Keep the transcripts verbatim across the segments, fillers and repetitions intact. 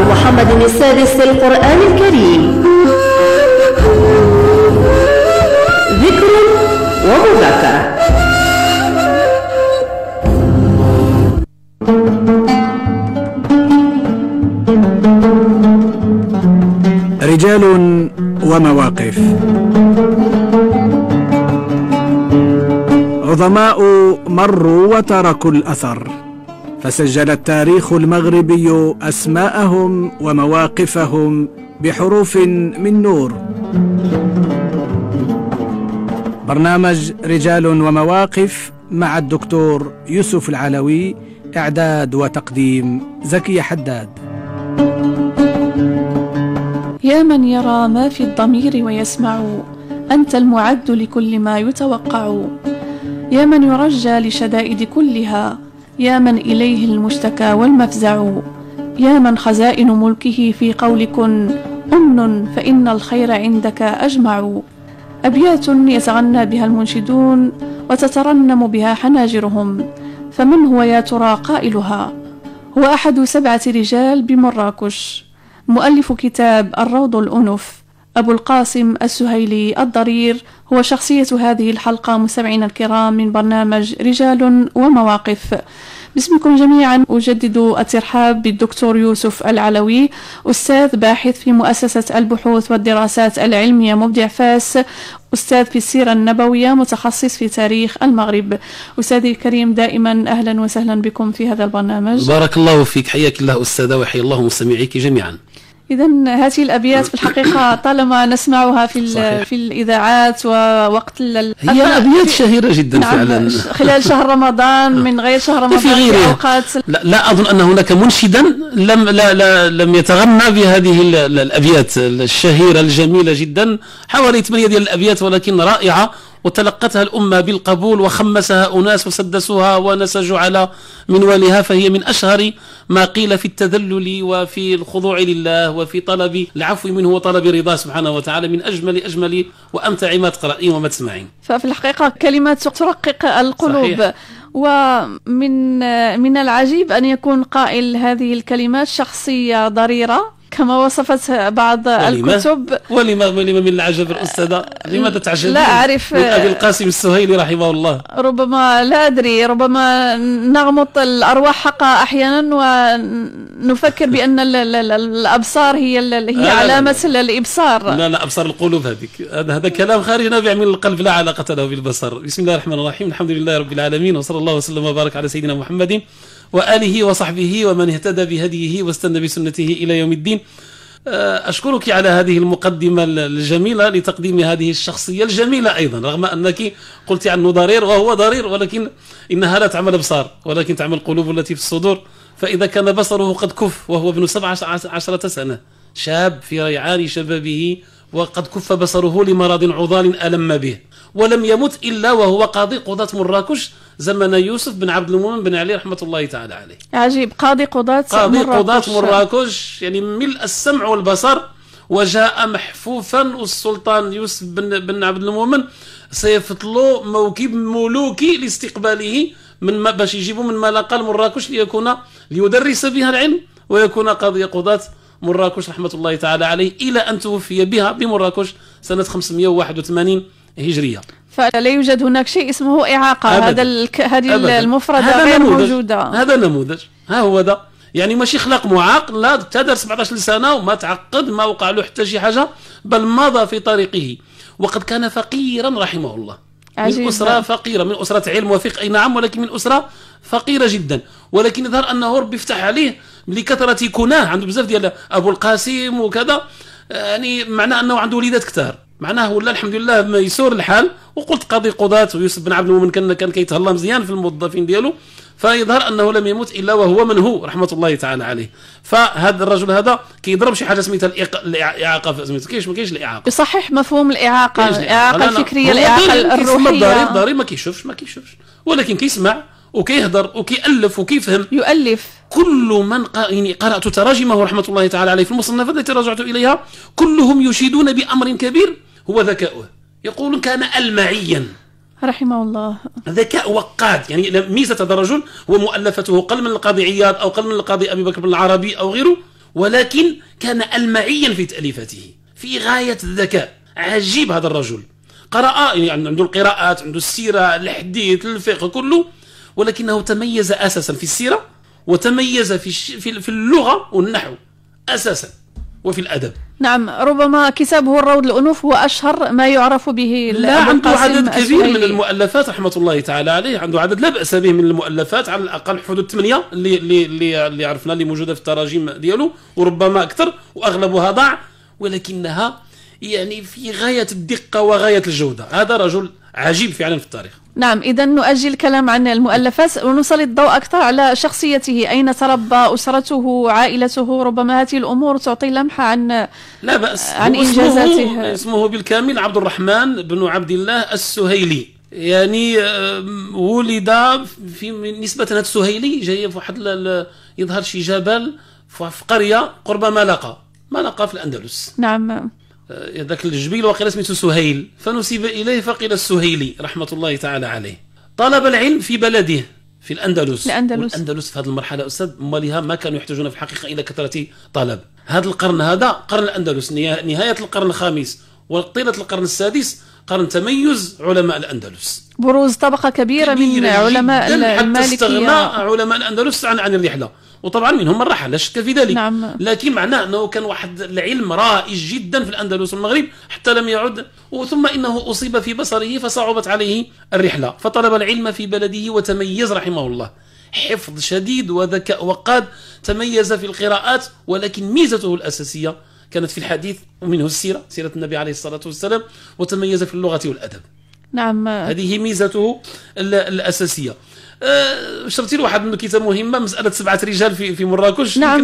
محمد السادس القرآن الكريم، ذكر ومذاكرة. رجال ومواقف. عظماء مروا وتركوا الأثر، فسجل التاريخ المغربي أسماءهم ومواقفهم بحروف من نور. برنامج رجال ومواقف مع الدكتور يوسف العلوي، إعداد وتقديم زكي حداد. يا من يرى ما في الضمير ويسمع، أنت المعد لكل ما يتوقع. يا من يرجى لشدائد كلها، يا من إليه المشتكى والمفزع. يا من خزائن ملكه في قول كن أمن، فإن الخير عندك أجمع. أبيات يتغنى بها المنشدون وتترنم بها حناجرهم، فمن هو يا ترى قائلها؟ هو أحد سبعة رجال بمراكش، مؤلف كتاب الروض الأنف، أبو القاسم السهيلي الضرير، هو شخصية هذه الحلقة مستمعينا الكرام من برنامج رجال ومواقف. باسمكم جميعا أجدد الترحاب بالدكتور يوسف العلوي، أستاذ باحث في مؤسسة البحوث والدراسات العلمية مبدع فاس، أستاذ في السيرة النبوية، متخصص في تاريخ المغرب. أستاذي الكريم دائما أهلا وسهلا بكم في هذا البرنامج. بارك الله فيك، حياك الله أستاذة وحيا الله مستمعيك جميعا. إذن هذه الأبيات في الحقيقة طالما نسمعها في في الإذاعات ووقت ال هي أبيات شهيرة جدا. نعم فعلا خلال شهر رمضان من غير شهر رمضان في غيره أوقات. لا, لا أظن أن هناك منشدا لم لا لا لم يتغنى بهذه الأبيات الشهيرة الجميلة جدا، حوالي ثمانية ديال الأبيات ولكن رائعة، وتلقتها الأمة بالقبول وخمسها أناس وسدسوها ونسجوا على منوالها، فهي من أشهر ما قيل في التذلل وفي الخضوع لله وفي طلب العفو منه وطلب رضاه سبحانه وتعالى، من أجمل أجمل وأمتع ما تقرأين وما تسمعين. ففي الحقيقة كلمات ترقق القلوب. صحيح. ومن من العجيب أن يكون قائل هذه الكلمات شخصية ضريرة كما وصفت بعض ولما الكتب. ولما ولما من العجب الأستاذة؟ لماذا تعجبين؟ لا أعرف. من أبي القاسم السهيلي رحمه الله. ربما لا أدري، ربما نغمط الأرواح حقها أحيانا ونفكر بأن الأبصار هي هي علامة الإبصار. لا لا أبصار القلوب هذيك، هذا هذا كلام خارج نابع من القلب لا علاقة له بالبصر. بسم الله الرحمن الرحيم، الحمد لله رب العالمين، وصلى الله وسلم وبارك على سيدنا محمد وآله وصحبه ومن اهتدى بهديه واستنى بسنته إلى يوم الدين. أشكرك على هذه المقدمة الجميلة لتقديم هذه الشخصية الجميلة أيضا، رغم أنك قلت عنه ضرير وهو ضرير، ولكن إنها لا تعمل أبصار ولكن تعمل القلوب التي في الصدور. فإذا كان بصره قد كف وهو ابن سبع عشرة سنة، شاب في ريعان شبابه وقد كف بصره لمرض عضال ألم به، ولم يمت إلا وهو قاضي قضاة مراكش زمن يوسف بن عبد المؤمن بن علي رحمة الله تعالى عليه. عجيب، قاضي قضاة قاضي قضاة مراكش، يعني ملء السمع والبصر. وجاء محفوفا، والسلطان يوسف بن, بن عبد المؤمن سيفتلو موكب ملوكي لاستقباله من باش يجيبوا من ملقا مراكش ليكون ليدرس بها العلم ويكون قاضي قضاة مراكش رحمة الله تعالى عليه، إلى أن توفي بها بمراكش سنة خمسمائة وواحد وثمانين هجرية. فلا يوجد هناك شيء اسمه إعاقة. هذا الك... هذه المفردة غير نموذج. موجودة. هذا نموذج، ها هو ده، يعني ماشي خلق معاق، لا تدر سبعة عشر سنة وما تعقد، ما وقع له حتى شي حاجة، بل مضى في طريقه. وقد كان فقيرا رحمه الله، من أسرة فقيرة، من أسرة علم وفقه، أي نعم، ولكن من أسرة فقيرة جدا. ولكن يظهر أنه ربي يفتح عليه لكثرة كناه، عنده بزاف ديال أبو القاسم وكذا، يعني معناه أنه عنده وليدات كثار، معناه ولا الحمد لله ميسور الحال. وقلت قاضي قضاة ويوسف بن عبد المؤمن كان كان كيتهلا مزيان في الموظفين ديالو، فيظهر أنه لم يمت إلا وهو من هو رحمة الله تعالى عليه. فهذا الرجل هذا كيضرب شي حاجة سميتها الإعاقة، سميتها كاينش ما كاينش الإعاقة، يصحح مفهوم الإعاقة، الإعاقة الفكرية، الإعاقة الروحية. ضرير ضرير ما كيشوفش ما كيشوفش ولكن كيسمع وكيهضر وكيألف وكيفهم. يؤلف. كل من يعني قرأت تراجمه رحمة الله تعالى عليه في المصنفات التي رجعت إليها كلهم يشيدون بأمر كبير هو ذكاؤه. يقولون كان ألمعيا رحمه الله، ذكاء وقاد. يعني ميزة هذا الرجل هو مؤلفته قل من القاضي عياض أو قل من القاضي أبي بكر بن العربي أو غيره، ولكن كان ألمعيا في تأليفاته، في غاية الذكاء. عجيب هذا الرجل، قرأ يعني عنده القراءات، عنده السيرة، الحديث، الفقه كله، ولكنه تميز أساسا في السيرة، وتميز في في اللغة والنحو أساسا، وفي الأدب. نعم، ربما كتابه الروض الأنوف هو أشهر ما يعرف به. لا، عنده عدد كبير من المؤلفات رحمة الله تعالى عليه، عنده عدد لا بأس به من المؤلفات، على الأقل حدود ثمانية اللي اللي اللي, اللي عرفنا اللي موجودة في التراجم ديالو، وربما أكثر، وأغلبها ضاع، ولكنها يعني في غاية الدقة وغاية الجودة. هذا رجل عجيب فعلا في التاريخ. نعم، إذا نؤجل الكلام عن المؤلفات ونسلط الضوء أكثر على شخصيته، أين تربى، أسرته، عائلته، ربما هذه الأمور تعطي لمحة عن لا بأس عن إنجازاته. اسمه, اسمه بالكامل عبد الرحمن بن عبد الله السهيلي، يعني ولد في نسبة هذا السهيلي جاي في واحد يظهر شي جبل في قرية قرب ملقا، ملقا في الأندلس. نعم، ذاك الجبيل وقيل اسمه سهيل، فنسب إليه فقيل السهيلي رحمة الله تعالى عليه. طلب العلم في بلده في الأندلس. الأندلس, والأندلس في هذه المرحلة أستاذ مالها ما كانوا يحتاجون في الحقيقة إلى كثرة طلب. هذا القرن هذا قرن الأندلس، نهاية القرن الخامس وطيلة القرن السادس قرن تميز علماء الأندلس، بروز طبقة كبيرة, كبيرة من علماء المالكية، حتى استغنى علماء الأندلس عن عن الرحلة، وطبعا منهم من رحل لا شك في ذلك. نعم. لكن معناه أنه كان واحد العلم رائج جدا في الأندلس والمغرب حتى لم يعد، ثم إنه أصيب في بصره فصعبت عليه الرحلة، فطلب العلم في بلده وتميز رحمه الله، حفظ شديد وذكاء وقاد، تميز في القراءات، ولكن ميزته الأساسية كانت في الحديث ومنه السيرة، سيرة النبي عليه الصلاة والسلام، وتميز في اللغة والأدب. نعم، هذه ميزته الأساسية. أه شرطي له واحد من الكتاب مهمة، مسألة سبعة رجال في في مراكش. نعم،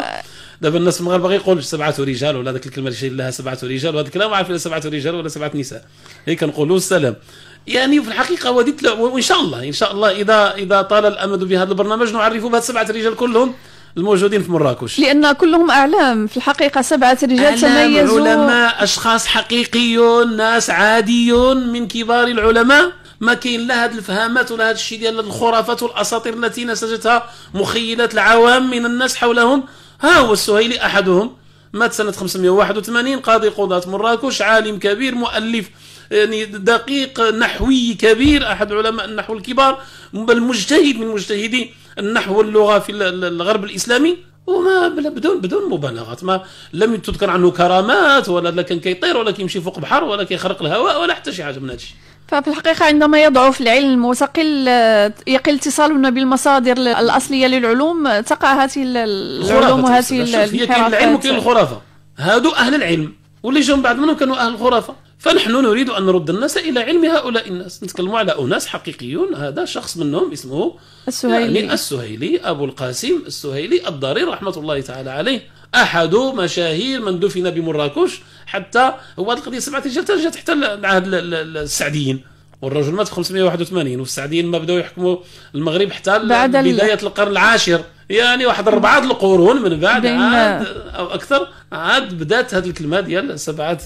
دابا الناس في المغرب باغي يقول سبعة رجال، ولا ذاك الكلمة اللي شايل لها سبعة رجال، وهذا الكلام ما عارف سبعة رجال ولا سبعة نساء، هي كنقولوا السلام. يعني في الحقيقة وديت، وإن شاء الله إن شاء الله إذا إذا طال الأمد بهذا البرنامج نعرفوا بهذ سبعة رجال كلهم الموجودين في مراكش، لأن كلهم أعلام في الحقيقة. سبعة رجال تميزوا، علماء، أشخاص حقيقيون، ناس عاديون من كبار العلماء، ما كاين لا هاد الفهامات ولا هاد الشيء ديال الخرافات والأساطير التي نسجتها مخيلات العوام من الناس حولهم. ها هو السهيلي أحدهم، مات سنة خمسمائة وواحد وثمانين، قاضي قضاة مراكش، عالم كبير، مؤلف يعني دقيق، نحوي كبير، أحد علماء النحو الكبار، بل مجتهد من مجتهدي النحو واللغة في الغرب الإسلامي، وما بدون بدون مبالغات، ما لم تذكر عنه كرامات ولا لا كان كيطير ولا كيمشي فوق بحر ولا كيخرق الهواء ولا حتى شي حاجة من هذا الشيء. ففي الحقيقة عندما يضعف العلم وتقل يقل اتصالنا بالمصادر الأصلية للعلوم، تقع هذه العلوم وهذه الانحرافات. العلم وكاين الخرافة، هادو أهل العلم، واللي جاءوا بعد منهم كانوا أهل الخرافة. فنحن نريد أن نرد الناس إلى علم هؤلاء الناس، نتكلموا على أناس حقيقيون. هذا شخص منهم اسمه السهيلي، يعني السهيلي أبو القاسم السهيلي الضرير رحمة الله تعالى عليه، أحد مشاهير من دفن بمراكش. حتى هو هذه القضية سبعة رجال ترجعت حتى العهد السعديين، والرجل مات في خمسمائة وواحد وثمانين، والسعديين ما بدأوا يحكموا المغرب حتى بداية القرن العاشر، يعني واحد أربعة القرون من بعد عاد أو أكثر عاد بدأت هذه الكلمة ديال سبعة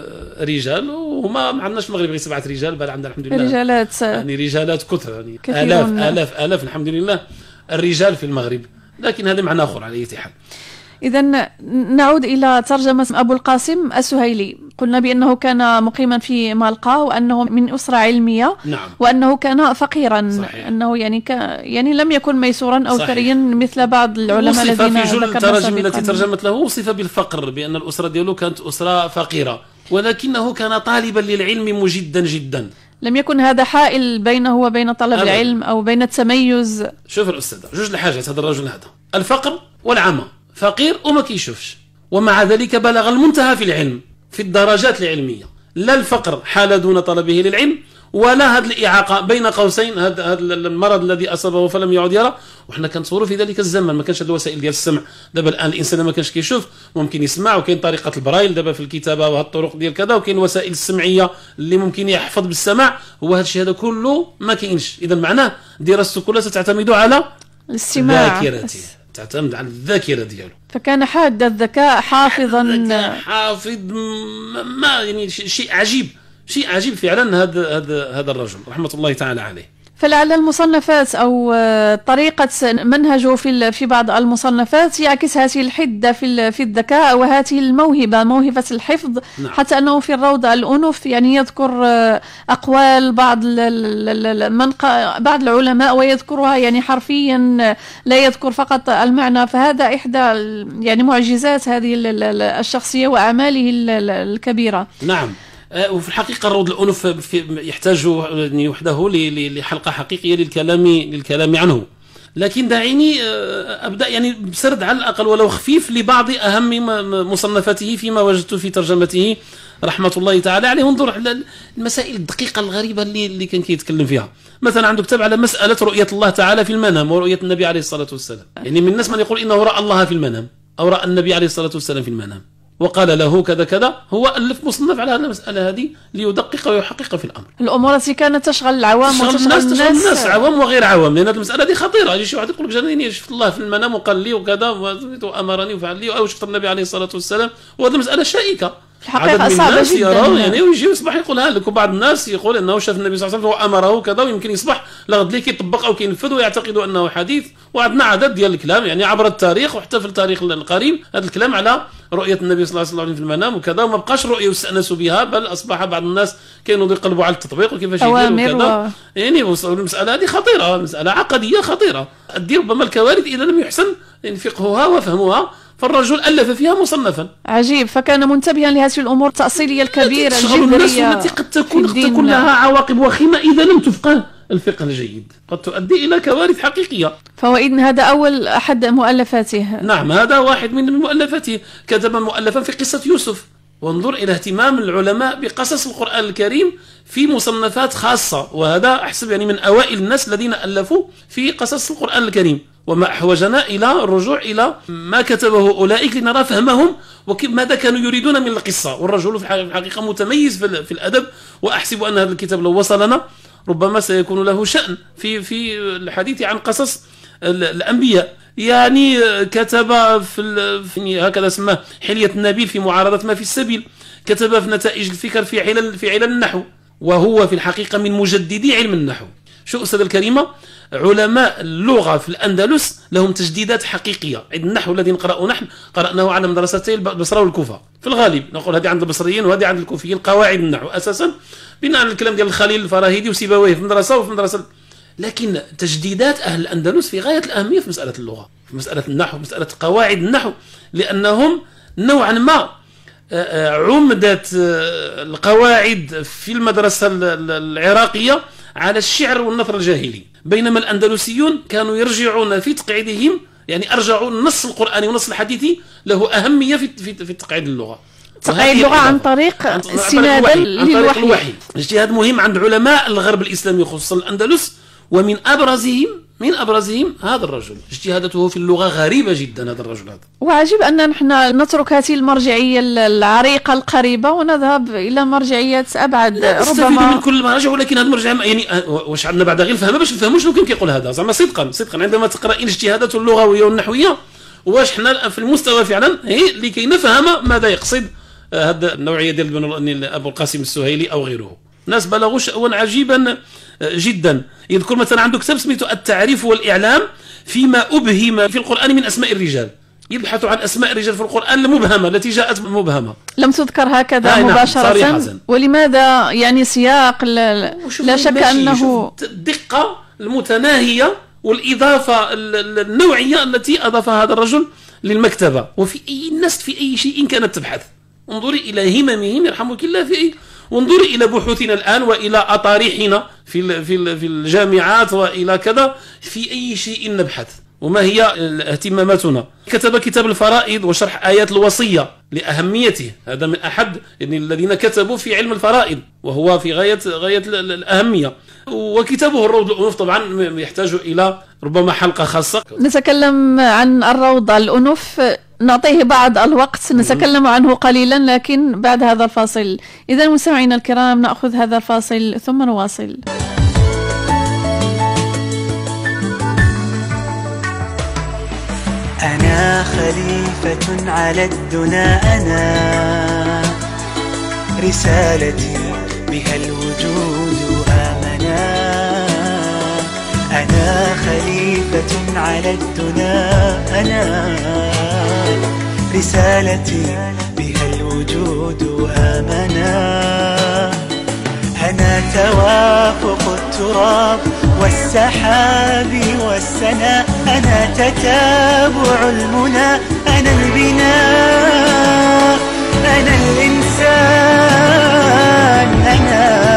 رجال. وهما ما عندناش المغرب غير سبعة رجال، بل عندنا الحمد لله رجالات، يعني رجالات كثر، يعني آلاف آلاف آلاف الحمد لله الرجال في المغرب، لكن هذا معنى آخر على أي حال. إذا نعود إلى ترجمة أبو القاسم السهيلي. قلنا بأنه كان مقيما في ملقا، وأنه من أسرة علمية. نعم. وأنه كان فقيرا. صحيح. أنه يعني ك... يعني لم يكن ميسورا أو ثريا مثل بعض العلماء الذين ذكرنا سابقا. وصف في جل التراجم التي ترجمت له، وصف بالفقر، بأن الأسرة ديالو كانت أسرة فقيرة، ولكنه كان طالبا للعلم مجدا جدا. لم يكن هذا حائل بينه وبين طلب أبدا. العلم أو بين التميز. شوف الأستاذ، جوج الحاجات هذا الرجل هذا، الفقر والعمى، فقير وما كيشوفش، ومع ذلك بلغ المنتهى في العلم في الدرجات العلمية. لا الفقر حال دون طلبه للعلم، ولا هذه الإعاقة بين قوسين، هذا هذا المرض الذي أصابه فلم يعد يرى. وحنا كنتصوروا في ذلك الزمن ما كانش الوسائل ديال السمع. دابا الآن الإنسان ما كانش كيشوف ممكن يسمع، وكاين طريقة البرايل دابا في الكتابة وهذه الطرق ديال كذا، وكاين الوسائل السمعية اللي ممكن يحفظ بالسمع. هو هذا الشيء هذا كله ما كاينش. إذا معناه دراسته كلها ستعتمد على الاستماع، ذاكرته، تعتمد على الذاكرة ديالو. فكان حاد الذكاء، حافظا، حافظ ما يعني شيء عجيب، شيء عجيب فعلا. هذا هذا هذا الرجل رحمة الله تعالى عليه. فلعل المصنفات أو طريقة منهجه في في بعض المصنفات يعكس هذه الحدة في في الذكاء وهذه الموهبة موهبة الحفظ. نعم. حتى أنه في الروضة الأنف يعني يذكر أقوال بعض من بعض العلماء ويذكرها يعني حرفيا، لا يذكر فقط المعنى. فهذا إحدى يعني معجزات هذه الشخصية وأعماله الكبيرة. نعم. وفي الحقيقة الروض الأنف يحتاج يعني وحده لحلقة حقيقية للكلام للكلام عنه، لكن دعيني أبدأ يعني بسرد على الأقل ولو خفيف لبعض أهم مصنفاته فيما وجدت في ترجمته رحمة الله تعالى عليه، ونظر على المسائل الدقيقة الغريبة اللي اللي كان كيتكلم فيها. مثلا عنده كتاب على مسألة رؤية الله تعالى في المنام ورؤية النبي عليه الصلاة والسلام. يعني من الناس من يقول إنه رأى الله في المنام أو رأى النبي عليه الصلاة والسلام في المنام وقال له كذا كذا. هو ألف مصنف على هذه المسألة هذه ليدقق ويحقق في الأمر. الأمور التي كانت تشغل العوام وتشغل الناس، تشغل الناس عوام وغير عوام، لأن المسألة دي خطيرة. يجي شي واحد يقول لك جاني شفت الله في المنام وقال لي وكذا وأمرني وفعل لي، أو شفت النبي عليه الصلاة والسلام، وهذه مسألة شائكة. الحقيقة صعبة جدا يعني ويجي يصبح يقولها لك، وبعض الناس يقول أنه شاف النبي صلى الله عليه وسلم وأمره كذا، ويمكن يصبح لغد ليه كيطبق أو كينفذ ويعتقد أنه حديث. وعندنا عدد ديال الكلام يعني عبر التاريخ وحتى في التاريخ القريب هذا الكلام على رؤية النبي صلى الله عليه وسلم في المنام وكذا، وما بقاش رؤية يستأنسوا بها، بل أصبح بعض الناس كانوا يقلبوا على التطبيق وكيفاش يديروا كذا و... يعني المسألة هذه خطيرة، مسألة عقدية خطيرة تدير ربما الكوارث إذا لم يحسن فقهها وفهمها. فالرجل ألف فيها مصنفا عجيب، فكان منتبها لهذه الأمور التأصيلية الكبيرة الجذرية التي قد تكون, تكون لها عواقب وخيمة إذا لم تفقه الفقه الجيد، قد تؤدي إلى كوارث حقيقية. فهو إذن هذا أول أحد مؤلفاته. نعم، هذا واحد من مؤلفاته. كتب مؤلفا في قصة يوسف، وانظر إلى اهتمام العلماء بقصص القرآن الكريم في مصنفات خاصة، وهذا أحسب يعني من أوائل الناس الذين ألفوا في قصص القرآن الكريم. وما أحوجنا إلى الرجوع إلى ما كتبه أولئك لنرى فهمهم وماذا كانوا يريدون من القصة. والرجل في الحقيقة متميز في الأدب، وأحسب أن هذا الكتاب لو وصلنا ربما سيكون له شأن في في الحديث عن قصص الأنبياء. يعني كتب في, في هكذا اسمه حلية النبيل في معارضة ما في السبيل، كتب في نتائج الفكر في علل في علل النحو، وهو في الحقيقة من مجددي علم النحو. شو أستاذ الكريمة، علماء اللغة في الأندلس لهم تجديدات حقيقية. النحو الذي نقرأه نحن قرأناه على مدرستي البصرة والكوفة في الغالب، نقول هذه عند البصريين وهذه عند الكوفيين، قواعد النحو أساسا بناء على الكلام ديال الخليل الفراهيدي وسيبويه في مدرسة وفي مدرسة. لكن تجديدات أهل الأندلس في غاية الأهمية في مسألة اللغة، في مسألة النحو، في مسألة قواعد النحو، لأنهم نوعا ما عمدة القواعد في المدرسة العراقية على الشعر والنثر الجاهلي، بينما الأندلسيون كانوا يرجعون في تقعيدهم يعني أرجعوا النص القرآني والنص الحديثي له أهمية في في في تقعيد اللغة. تقعيد اللغة عن طريق استنادا للوحي. الوحي اجتهاد مهم عند علماء الغرب الإسلامي خصوصا الأندلس، ومن أبرزهم من أبرزهم هذا الرجل. اجتهاداته في اللغة غريبة جدا هذا الرجل هذا. وعجيب أن نحن نترك هذه المرجعية العريقة القريبة ونذهب إلى مرجعية أبعد. ربما من كل المراجع، ولكن هذه المرجعية يعني واش عندنا بعد غير الفهم باش نفهموا شنو كان كيقول هذا زعما صدقا صدقا عندما تقرأ اجتهاداته اللغوية والنحوية، واش حنا في المستوى فعلا هي لكي نفهم ماذا يقصد هذا النوعية ديال أبو القاسم السهيلي أو غيره. ناس بلغوا شأوا عجيبا جدا. يذكر مثلا عنده كتاب سميته التعريف والإعلام فيما أبهم في القرآن من أسماء الرجال، يبحث عن أسماء الرجال في القرآن المبهمة التي جاءت مبهمة لم تذكر هكذا مباشرة. نعم. ولماذا يعني سياق لا شك أنه الدقة المتناهية والإضافة النوعية التي أضافها هذا الرجل للمكتبة. وفي أي الناس في أي شيء كانت تبحث، انظري إلى هممهم يرحمك الله في أي، وانظري إلى بحوثنا الآن وإلى أطارحنا في في في الجامعات وإلى كذا، في أي شيء نبحث وما هي اهتماماتنا. كتب كتاب الفرائض وشرح آيات الوصية لأهميته، هذا من أحد يعني الذين كتبوا في علم الفرائض وهو في غاية غاية الأهمية. وكتابه الروض الأنوف طبعا يحتاج إلى ربما حلقة خاصة. نتكلم عن الروض الأنوف، نعطيه بعض الوقت نتكلم عنه قليلا لكن بعد هذا الفاصل. إذا مستمعينا الكرام نأخذ هذا الفاصل ثم نواصل. أنا خليفة على الدنا، أنا رسالتي بها الوجود آمنا، أنا خليفة على الدنا أنا، رسالتي بها الوجود آمنا. أنا توافق التراب والسحاب والسناء، أنا تتابع المنى، أنا البناء، أنا الإنسان، أنا.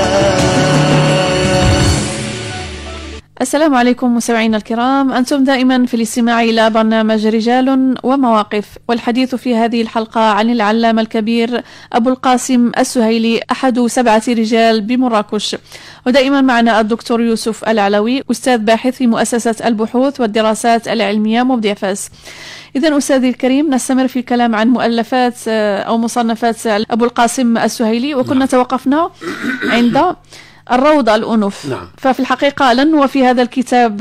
السلام عليكم مستمعينا الكرام، أنتم دائما في الاستماع إلى برنامج رجال ومواقف، والحديث في هذه الحلقة عن العلامة الكبير أبو القاسم السهيلي، أحد سبعة رجال بمراكش. ودائما معنا الدكتور يوسف العلوي، أستاذ باحث في مؤسسة البحوث والدراسات العلمية مبدع فاس. إذن أستاذي الكريم، نستمر في الكلام عن مؤلفات أو مصنفات أبو القاسم السهيلي، وكنا نعم. توقفنا عند الروض الأنف. نعم. ففي الحقيقة لن نوفي هذا الكتاب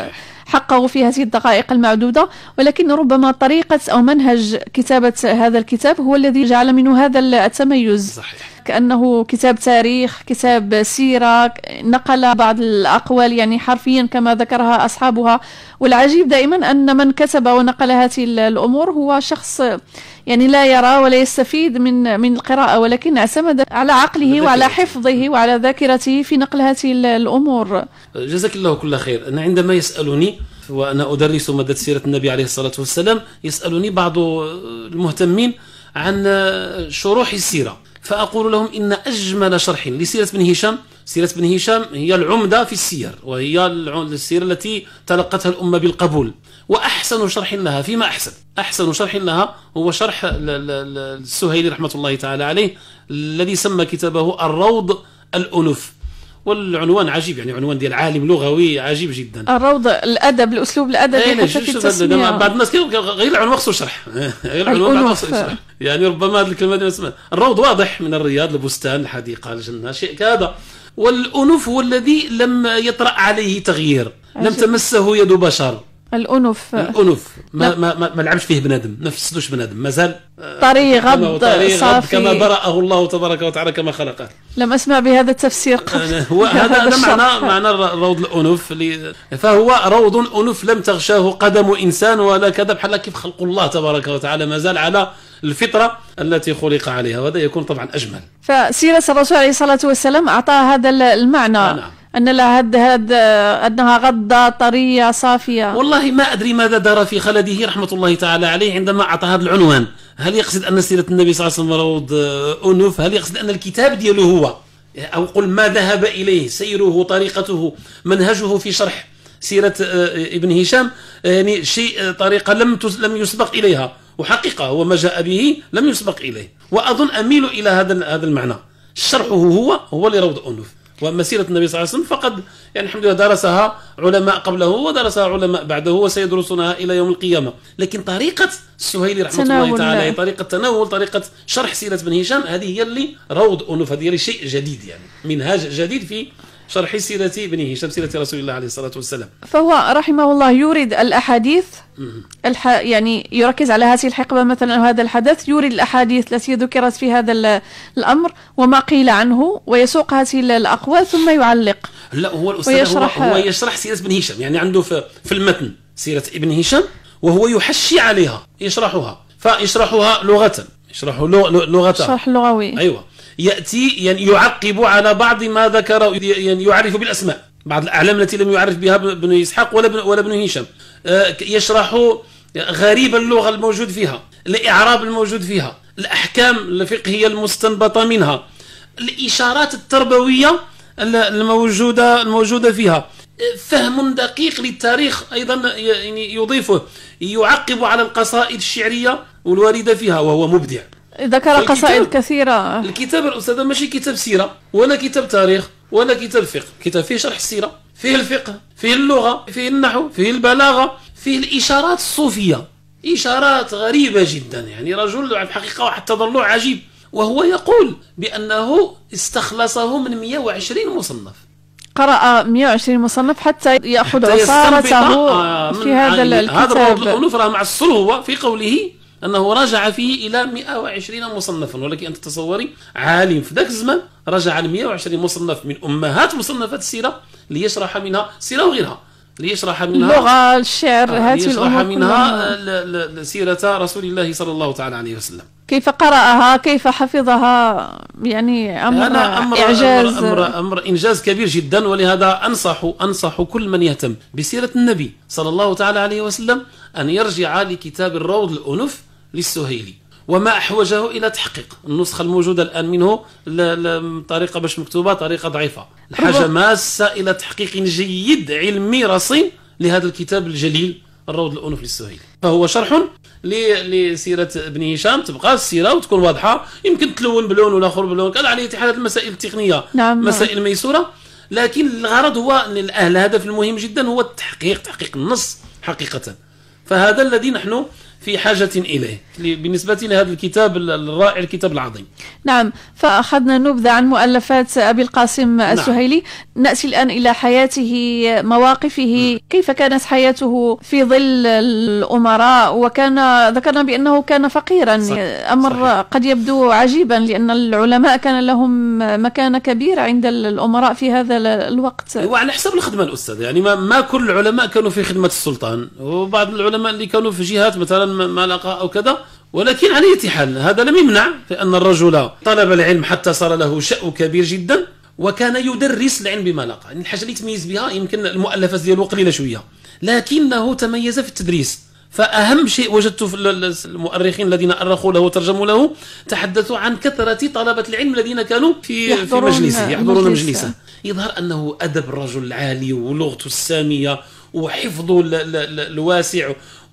حقه في هذه الدقائق المعدودة، ولكن ربما طريقة أو منهج كتابة هذا الكتاب هو الذي جعل منه هذا التميز. صحيح. كأنه كتاب تاريخ، كتاب سيرة، نقل بعض الأقوال يعني حرفيا كما ذكرها أصحابها. والعجيب دائما أن من كتب ونقل هذه الأمور هو شخص يعني لا يرى ولا يستفيد من من القراءة، ولكن اعتمد على عقله وعلى حفظه وعلى ذاكرته في نقل هذه الأمور. جزاك الله كل خير. أنا عندما يسألني وأنا أدرس مادة سيرة النبي عليه الصلاة والسلام، يسألني بعض المهتمين عن شروح السيرة، فأقول لهم إن أجمل شرح لسيرة بن هشام، سيرة بن هشام هي العمدة في السير، وهي السيرة التي تلقتها الأمة بالقبول، وأحسن شرح لها فيما أحسن أحسن شرح لها هو شرح السهيلي رحمة الله تعالى عليه، الذي سمى كتابه الروض الأنف. والعنوان عجيب، يعني عنوان ديال عالم لغوي عجيب جدا. الروض، الأدب، الأسلوب الأدبي حتى في التسمية. بعض الناس غير العنوان خصو شرح، غير العنوان خصو شرح. يعني ربما هذه الكلمة دي اسمها الروض واضح، من الرياض، البستان، الحديقة، الجنة، شيء كذا. والأنف هو الذي لم يطرأ عليه تغيير، لم تمسه يد بشر. الأنف الأنف ما ما ما, ما لعبش فيه بنادم، ما فسدوش بنادم، مازال طري غض صافي كما برأه الله تبارك وتعالى كما خلقه. لم أسمع بهذا التفسير هو هذا هذا معنى معنى روض الأنف، فهو روض أنف لم تغشاه قدم إنسان ولا كذا، بحال كيف خلق الله تبارك وتعالى مازال على الفطرة التي خلق عليها، وهذا يكون طبعا أجمل. فسيرة الرسول عليه الصلاة والسلام أعطى هذا المعنى. نعم. أن لها هد هد أنها غضة طرية صافية. والله ما أدري ماذا دار في خلده رحمة الله تعالى عليه عندما أعطى هذا العنوان. هل يقصد أن سيرة النبي صلى الله عليه وسلم روض أنف؟ هل يقصد أن الكتاب دياله هو، أو قل ما ذهب إليه سيره، طريقته، منهجه في شرح سيرة ابن هشام، يعني شيء طريقة لم لم يسبق إليها، وحقيقة هو ما جاء به لم يسبق إليه. وأظن أميل إلى هذا هذا المعنى، شرحه هو هو لروض أنف. وأما سيرة النبي صلى الله عليه وسلم فقد يعني الحمد لله درسها علماء قبله ودرسها علماء بعده وسيدرسونها إلى يوم القيامة. لكن طريقة السهيلي رحمة الله تعالى، طريقة تناول، طريقة شرح سيرة بن هشام، هذه هي اللي روض أنف، هذه هي اللي شيء جديد، يعني منهاج جديد في شرح سيرة بن هشام، سيرة رسول الله عليه الصلاة والسلام. فهو رحمه الله يورد الأحاديث الح... يعني يركز على هذه الحقبة مثلا، هذا الحدث، يورد الأحاديث التي ذكرت في هذا الأمر وما قيل عنه، ويسوق هذه الأقوال ثم يعلق. لا هو الأستاذ هو, هو يشرح سيرة بن هشام، يعني عنده في, في المتن سيرة ابن هشام، وهو يحشي عليها، يشرحها، فيشرحها لغة، يشرح لغتها، شرح لغوي. أيوة. يأتي يعني يعقب على بعض ما ذكر، يعني يعرف بالأسماء بعض الأعلام التي لم يعرف بها بن إسحاق ولا بن ولا بن هشام. يشرح غريب اللغة الموجود فيها، الإعراب الموجود فيها، الأحكام الفقهية المستنبطة منها، الإشارات التربوية الموجودة الموجودة فيها، فهم دقيق للتاريخ أيضا يعني يضيفه، يعقب على القصائد الشعرية والواردة فيها، وهو مبدع. ذكر قصائد كثيرة. الكتاب الأستاذ ماشي كتاب سيرة ولا كتاب تاريخ ولا كتاب فقه، كتاب فيه شرح السيرة، فيه الفقه، فيه اللغة، فيه النحو، فيه البلاغة، فيه الإشارات الصوفية، إشارات غريبة جدا، يعني رجل في الحقيقة واحد تضلع عجيب. وهو يقول بأنه استخلصه من مئة وعشرين مصنف، قرأ مئة وعشرين مصنف حتى يأخذ عصارته في هذا الكتاب. هذا الروض الأنف راه مع الصل هو في قوله أنه رجع فيه إلى مئة وعشرين مصنفا، ولكن أنت تصوري عالم في ذاك الزمان رجع على مئة وعشرين مصنف من أمهات مصنفات السيرة ليشرح منها السيرة وغيرها، ليشرح منها اللغة، الشعر، هذه ليشرح الأمور منها سيرة رسول الله صلى الله تعالى عليه وسلم. كيف قرأها، كيف حفظها، يعني أمر, أمر إعجاز أمر, أمر, أمر إنجاز كبير جدا. ولهذا أنصح أنصح كل من يهتم بسيرة النبي صلى الله تعالى عليه وسلم أن يرجع لكتاب الروض الأنف للسهيلي، وما أحوجه إلى تحقيق. النسخة الموجودة الآن منه طريقة باش مكتوبة طريقة ضعيفة، الحاجة ماسة إلى تحقيق جيد علمي رصين لهذا الكتاب الجليل الروض الأنف للسهيلي. فهو شرح لسيرة ابن هشام، تبقى السيرة وتكون واضحة، يمكن تلون بلون ولا آخر بلون كذا، على حالة المسائل التقنية نعم. مسائل ميسورة، لكن الغرض هو الهدف المهم جدا هو التحقيق، تحقيق النص حقيقة. فهذا الذي نحن في حاجة إليه بالنسبة لهذا الكتاب الرائع، الكتاب العظيم. نعم، فأخذنا نبذة عن مؤلفات أبي القاسم السهيلي. نعم. نأتي الآن إلى حياته، مواقفه، كيف كانت حياته في ظل الأمراء، وكان ذكرنا بأنه كان فقيرا. صح. أمر صحيح. قد يبدو عجيبا، لأن العلماء كان لهم مكانة كبيرة عند الأمراء في هذا الوقت. وعلى حسب الخدمة الأستاذ، يعني ما, ما كل العلماء كانوا في خدمة السلطان، وبعض العلماء اللي كانوا في جهات مثلا ملقى أو كذا، ولكن على أي حال هذا لم يمنع فأن الرجل طلب العلم حتى صار له شأن كبير جدا، وكان يدرس العلم بملقى. يعني الحاجة اللي يتميز بها يمكن المؤلفات ديالو قليلة شوية، لكنه تميز في التدريس. فأهم شيء وجدته في المؤرخين الذين أرخوا له وترجموا له تحدثوا عن كثرة طلبة العلم الذين كانوا في, في مجلسه يحضرون مجلسه. مجلسه يظهر أنه أدب الرجل العالي ولغته السامية وحفظه الواسع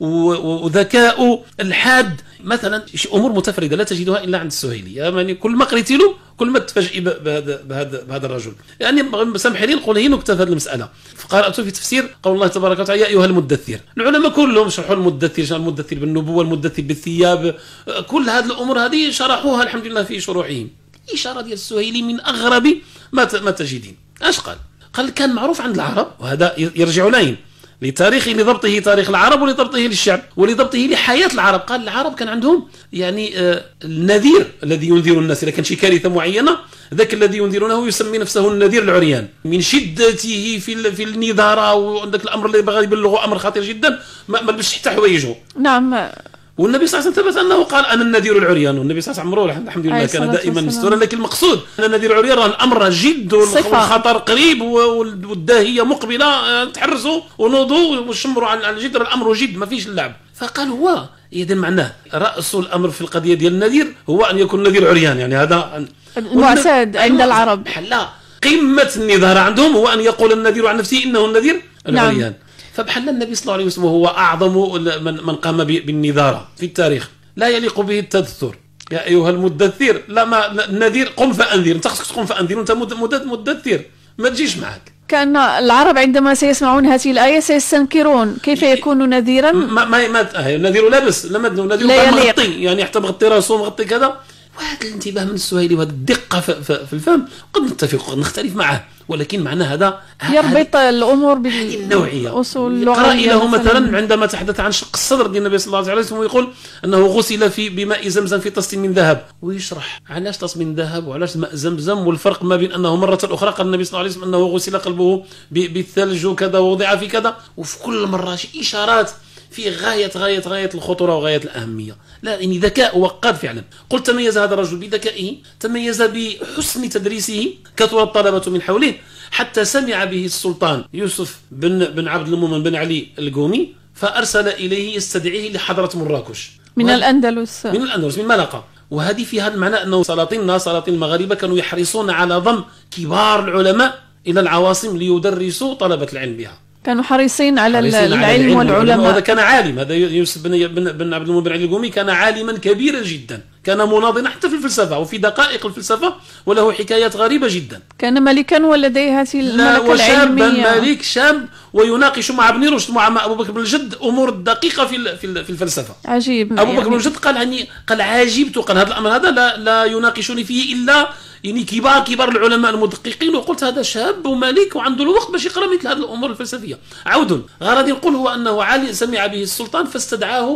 وذكاء الحاد. مثلا امور متفرده لا تجدها الا عند السهيلي، يعني كل ما قريتي له كل ما تفاجئي بهذا بهذا بهذا الرجل. يعني سامحي لي نقول هي نكته في هذه المساله. فقرات في تفسير قول الله تبارك وتعالى يا ايها المدثر، العلماء كلهم شرحوا المدثر، شرح المدثر بالنبوه، المدثر بالثياب، كل هذه الامور هذه شرحوها الحمد لله في شروحهم. اشاره ديال السهيلي من اغرب ما ما تجدين. اش قال؟ قال كان معروف عند العرب، وهذا يرجع لين لتاريخه، لضبطه تاريخ العرب ولضبطه للشعب ولضبطه لحياة العرب. قال العرب كان عندهم يعني آه النذير الذي ينذر الناس إذا كان شي كارثة معينة، ذاك الذي ينذرونه يسمي نفسه النذير العريان، من شدته في في النذارة وعندك الأمر اللي بغى يبلغه أمر خطير جدا ما لبسش حتى حوايجه. نعم. والنبي صلى الله عليه وسلم ثبت أنه قال أنا النذير العريان، والنبي صلى الله عليه وسلم الحمد لله كان دائما مستورا. لكن المقصود أن النذير العريان الأمر جد والخطر قريب والداهية مقبلة، تحرزوا ونوضوا وشمروا على الجدر، الأمر جد ما فيش اللعب. فقال هو إذا معناه رأس الأمر في القضية ديال النذير هو أن يكون النذير عريان، يعني هذا المعتاد عند العرب. لا، قمة النذارة عندهم هو أن يقول النذير عن نفسه إنه النذير العريان. نعم. فبحل النبي صلى الله عليه وسلم هو أعظم من من قام بالنذارة في التاريخ، لا يليق به التدثر. يا أيها المدثر، لا ما النذير قم فأنذر، أنت خصك تقوم فأنذر وأنت مدثر ما تجيش معك. كان العرب عندما سيسمعون هذه الآية سيستنكرون كيف يكون نذيرا. ما ما, ما النذير لابس لما النذير مغطي، يعني حتى مغطي راسه مغطي كذا. وهذا الانتباه من السهيلي وهذا الدقة في الفهم قد نتفق وقد نختلف معه، ولكن معنى هذا يربط الأمور بالنوعية. أصول اللغوية. له مثلا عندما تحدث عن شق الصدر ديال النبي صلى الله عليه وسلم ويقول أنه غسل في بماء زمزم في طست من ذهب، ويشرح علاش طست من ذهب وعلاش ماء زمزم، والفرق ما بين أنه مرة أخرى قال النبي صلى الله عليه وسلم أنه غسل قلبه بالثلج وكذا ووضع في كذا، وفي كل مرة شي إشارات في غاية غاية غاية الخطورة وغاية الأهمية. لا يعني ذكاء وقاد فعلا. قلت تميز هذا الرجل بذكائه، تميز بحسن تدريسه، كثر الطلبة من حوله حتى سمع به السلطان يوسف بن بن عبد المؤمن بن علي القومي، فأرسل إليه يستدعيه لحضرة مراكش من الأندلس من الأندلس من ملقا. وهذه في هذا المعنى أنه سلاطيننا سلاطين المغاربة كانوا يحرصون على ضم كبار العلماء إلى العواصم ليدرسوا طلبة العلم بها، كانوا حريصين على العلم, العلم والعلماء. هذا كان عالم، هذا يوسف بن, بن, بن عبد المؤمن بن علي القومي كان عالما كبيرا جدا، كان مناضلا حتى في الفلسفة وفي دقائق الفلسفة، وله حكايات غريبة جدا. كان ملكا ولديه هذه الملكة العلمية، وشابا ملك شاب ويناقش مع ابن رشد مع أبو بكر بن الجد أمور الدقيقة في في الفلسفة. عجيب. أبو بكر بن الجد قال يعني قال عجبت، قال هذا الأمر هذا لا, لا يناقشني فيه إلا يعني كبار كبار العلماء المدققين. وقلت هذا شاب وملك وعنده الوقت باش يقرا مثل هذه الامور الفلسفيه. عود غرض نقول هو انه علي سمع به السلطان فاستدعاه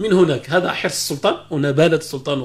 من هناك هذا حرص السلطان ونبالة السلطان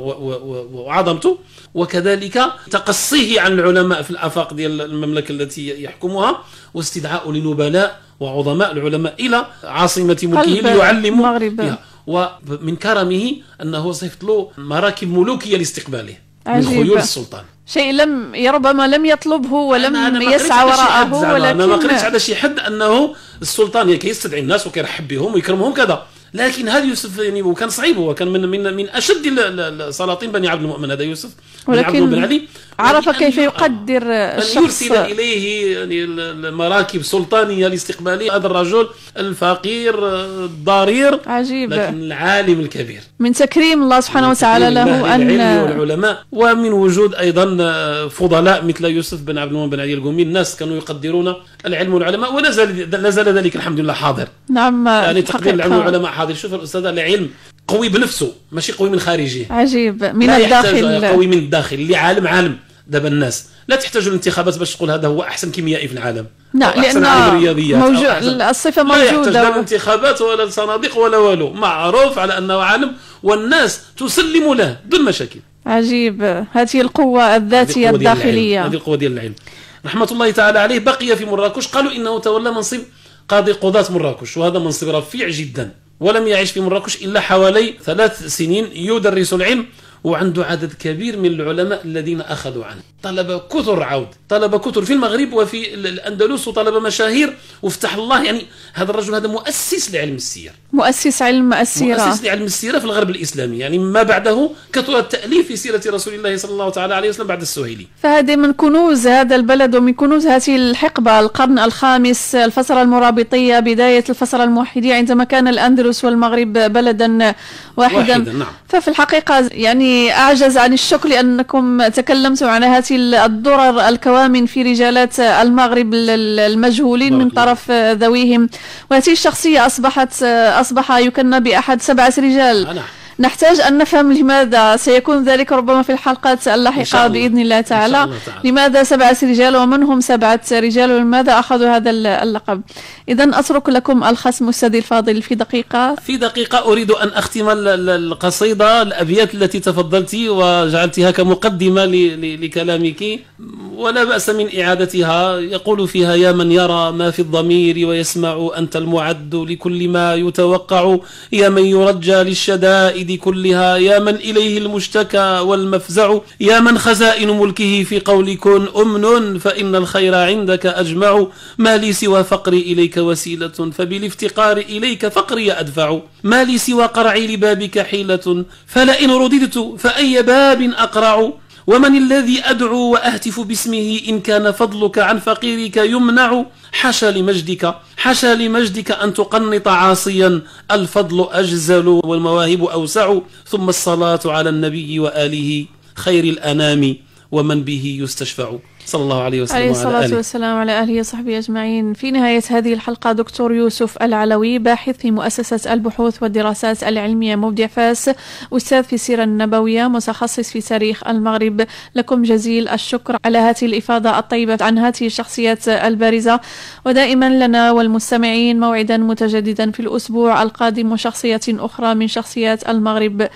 وعظمته، وكذلك تقصيه عن العلماء في الآفاق ديال المملكة التي يحكمها، واستدعاء لنبلاء وعظماء العلماء إلى عاصمة ملكه ليعلموا فيها. ومن كرمه أنه صيفط له مراكب ملوكية لاستقباله من خيول السلطان، شيء لم ربما لم يطلبه ولم يسعى وراءه. ولكن أنا ما قريتش على شي حد أنه السلطان كيستدعي الناس وكيرحب بهم ويكرمهم كذا، لكن هذا يوسف يعني وكان صعيب، هو كان من من من اشد سلاطين بني عبد المؤمن هذا يوسف بن عبد بن علي، عرف يعني كيف يقدر الشخص، أن يرسل اليه يعني المراكب سلطانيه لاستقباله هذا الرجل الفقير الضرير عجيب، لكن العالم الكبير، من تكريم الله سبحانه وتعالى له ان والعلماء، ومن وجود ايضا فضلاء مثل يوسف بن عبد المؤمن بن علي القومي. الناس كانوا يقدرون العلم والعلماء، ولا زال لا زال ذلك الحمد لله حاضر. نعم، يعني تقدير العلم والعلماء حاضر. شوف الاستاذ العلم قوي بنفسه ماشي قوي من خارجه، عجيب، من الداخل قوي من الداخل. اللي عالم عالم دابا الناس لا تحتاج الانتخابات باش تقول هذا هو احسن كيميائي في العالم، نعم، لان موجود الصفه موجوده، لا يحتاج لا الانتخابات ولا الصناديق ولا والو، معروف على انه عالم والناس تسلم له دون مشاكل. عجيب، هذه القوه الذاتيه الداخليه، هذه القوه ديال العلم رحمه الله تعالى عليه. بقي في مراكش، قالوا انه تولى منصب قاضي قضاة مراكش، وهذا منصب رفيع جدا، ولم يعيش في مراكش إلا حوالي ثلاث سنين يدرس العلم، وعنده عدد كبير من العلماء الذين أخذوا عنه، طلبة كثر عود، طلبة كثر في المغرب وفي الأندلس، وطلبة مشاهير، وافتح الله. يعني هذا الرجل هذا مؤسس لعلم السير، مؤسس علم السيرة، مؤسس لعلم السيرة في الغرب الإسلامي. يعني ما بعده كثر التأليف في سيرة رسول الله صلى الله تعالى عليه وسلم بعد السهيلي. فهذه من كنوز هذا البلد ومن كنوز هذه الحقبة، القرن الخامس، الفترة المرابطية، بداية الفترة الموحدية، عندما كان الأندلس والمغرب بلدا واحدا, واحدا. نعم. ففي الحقيقة يعني أعجز عن الشكر لأنكم تكلمتم عن هذه الدرر الكوامن في رجالات المغرب المجهولين من طرف ذويهم، وهذه الشخصية أصبحت أصبح يكنى بأحد سبعة رجال. أنا. نحتاج أن نفهم لماذا، سيكون ذلك ربما في الحلقات اللاحقة بإذن الله تعالى. الله تعالى. لماذا سبعة رجال ومن هم سبعة رجال ولماذا أخذوا هذا اللقب؟ إذن أترك لكم الخصم أستاذي الفاضل في دقيقة. في دقيقة أريد أن أختم القصيدة، الأبيات التي تفضلت وجعلتها كمقدمة لكلامك، ولا بأس من إعادتها. يقول فيها: يا من يرى ما في الضمير ويسمع، أنت المعد لكل ما يتوقع، يا من يرجى للشدائد كلها، يا من إليه المشتكى والمفزع، يا من خزائن ملكه في قول كن أمن، فإن الخير عندك أجمع، ما لي سوى فقري إليك وسيلة، فبالافتقار إليك فقري أدفع، ما لي سوى قرعي لبابك حيلة، فلئن رددت فأي باب أقرع، ومن الذي أدعو وأهتف باسمه، إن كان فضلك عن فقيرك يمنع، حاشا لمجدك حاشا لمجدك أن تقنط عاصيا، الفضل أجزل والمواهب أوسع، ثم الصلاة على النبي وآله خير الأنام، ومن به يستشفع، صلى الله عليه وسلم عليه الصلاة والسلام على آله وصحبه أجمعين. في نهاية هذه الحلقة دكتور يوسف العلوي، باحث في مؤسسة البحوث والدراسات العلمية مبدع فاس، أستاذ في السيرة النبوية، متخصص في تاريخ المغرب، لكم جزيل الشكر على هذه الإفاضة الطيبة عن هذه الشخصيات البارزة، ودائما لنا والمستمعين موعدا متجددا في الأسبوع القادم وشخصية أخرى من شخصيات المغرب.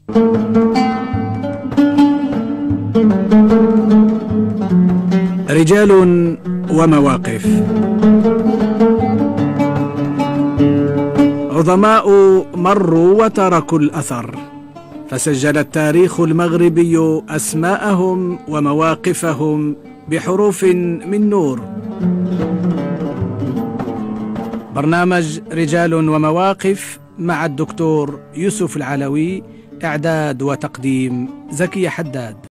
رجال ومواقف، عظماء مروا وتركوا الأثر، فسجل التاريخ المغربي أسماءهم ومواقفهم بحروف من نور. برنامج رجال ومواقف مع الدكتور يوسف العلوي، إعداد وتقديم زكي حداد.